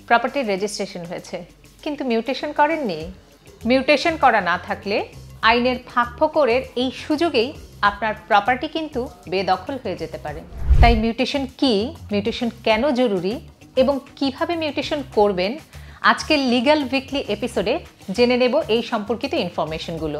প্রপার্টির রেজিস্ট্রেশন হয়েছে, কিন্তু মিউটেশন করেননি। মিউটেশন করা না থাকলে আইনের ফাঁকফোকরের এই সুযোগেই আপনার প্রপার্টি কিন্তু বেদখল হয়ে যেতে পারে। তাই মিউটেশন কি, মিউটেশন কেন জরুরি এবং কিভাবে মিউটেশন করবেন, আজকের লিগ্যাল উইকলি এপিসোডে জেনে নেব এই সম্পর্কিত ইনফরমেশনগুলো।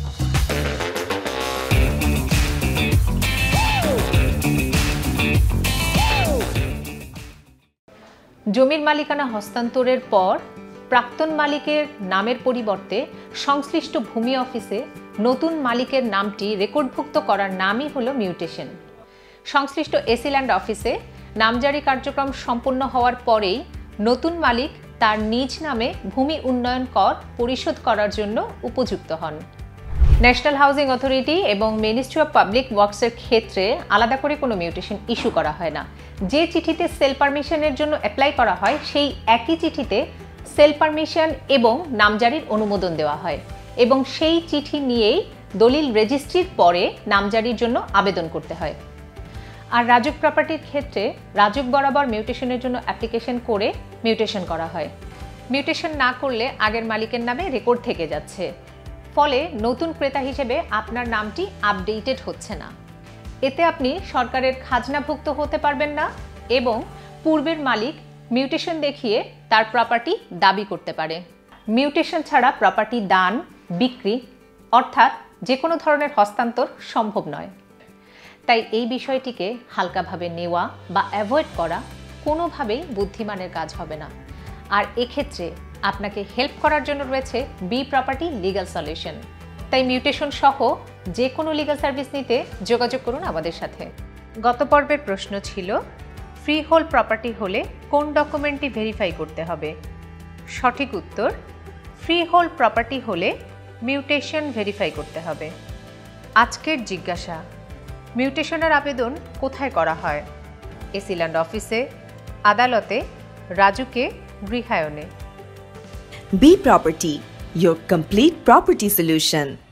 জমির মালিকানা হস্তান্তরের পর প্রাক্তন মালিকের নামের পরিবর্তে সংশ্লিষ্ট ভূমি অফিসে নতুন মালিকের নামটি রেকর্ডভুক্ত করার নামই হলো মিউটেশন। সংশ্লিষ্ট এসি ল্যান্ড অফিসে নামজারি কার্যক্রম সম্পন্ন হওয়ার পরেই নতুন মালিক তার নিজ নামে ভূমি উন্নয়ন কর পরিশোধ করার জন্য উপযুক্ত হন। ন্যাশনাল হাউজিং অথরিটি এবং মিনিস্ট্রি অফ পাবলিক ওয়ার্কসের ক্ষেত্রে আলাদা করে কোনো মিউটেশন ইস্যু করা হয় না। যে চিঠিতে সেল পারমিশনের জন্য অ্যাপ্লাই করা হয় সেই একই চিঠিতে সেল পারমিশন এবং নামজারির অনুমোদন দেওয়া হয় এবং সেই চিঠি নিয়েই দলিল রেজিস্ট্রির পরে নামজারির জন্য আবেদন করতে হয়। আর রাজুক প্রপার্টির ক্ষেত্রে রাজুক বরাবর মিউটেশনের জন্য অ্যাপ্লিকেশন করে মিউটেশন করা হয়। মিউটেশন না করলে আগের মালিকের নামে রেকর্ড থেকে যাচ্ছে, ফলে নতুন ক্রেতা হিসেবে আপনার নামটি আপডেটেড হচ্ছে না। এতে আপনি সরকারের খাজনাভুক্ত হতে পারবেন না এবং পূর্বের মালিক মিউটেশন দেখিয়ে তার প্রপার্টি দাবি করতে পারে। মিউটেশন ছাড়া প্রপার্টি দান, বিক্রি অর্থাৎ যে কোনো ধরনের হস্তান্তর সম্ভব নয়। তাই এই বিষয়টিকে হালকাভাবে নেওয়া বা অ্যাভয়েড করা কোনোভাবেই বুদ্ধিমানের কাজ হবে না। আর এক্ষেত্রে আপনাকে হেল্প করার জন্য রয়েছে বি প্রপার্টি লিগ্যাল সলিউশন। তাই মিউটেশন সহ যে কোনো লিগ্যাল সার্ভিস নিতে যোগাযোগ করুন আমাদের সাথে। গত পর্বের প্রশ্ন ছিল, ফ্রি হোল্ড প্রপার্টি হলে কোন ডকুমেন্টটি ভেরিফাই করতে হবে? সঠিক উত্তর, ফ্রি হোল্ড প্রপার্টি হলে মিউটেশন ভেরিফাই করতে হবে। আজকের জিজ্ঞাসা, মিউটেশনের আবেদন কোথায় করা হয়? এসি ল্যান্ড অফিসে, আদালতে, রাজুকে, গৃহায়নে। B Property, your complete property solution.